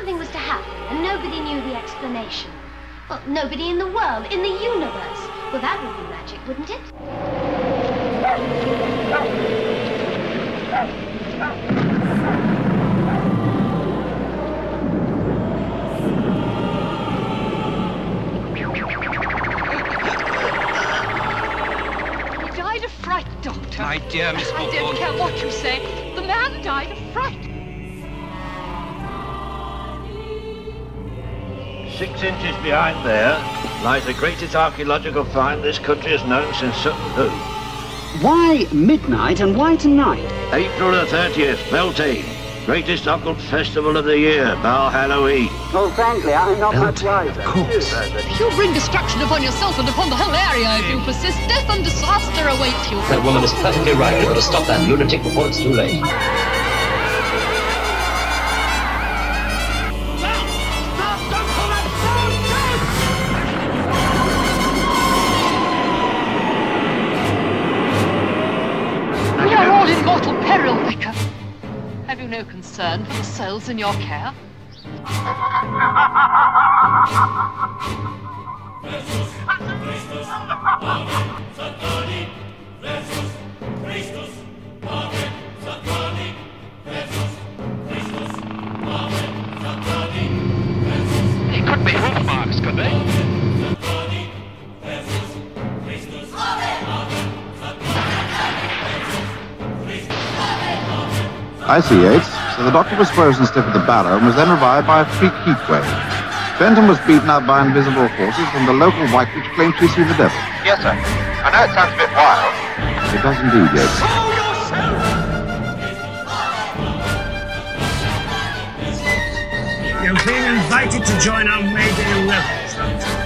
something was to happen and nobody knew the explanation. Well, nobody in the world, in the universe. Well, that would be magic, wouldn't it? He died of fright, Doctor. My dear Miss Hawthorne. I don't care what you say. The man died of fright. 6 inches behind there lies the greatest archaeological find this country has known since Sutton Hoo. Why midnight and why tonight? April the 30th, Beltane. Greatest occult festival of the year, bar Halloween. Oh, frankly, I'm not much wiser. Of course. You'll bring destruction upon yourself and upon the whole area if you persist. Death and disaster await you. That woman is perfectly right. We've got to stop that lunatic before it's too late. We are all in mortal peril, Vicar. Have you no concern for the souls in your care? They could be hoof marks, could they? I see, Yates. So the doctor was frozen stiff at the barrow and was then revived by a freak heat wave. Benton was beaten out by invisible forces from the local white witch claimed to see the devil. Yes, sir. I know it sounds a bit wild. It does indeed, Yates. You've been invited to join our Mayday revels, Doctor.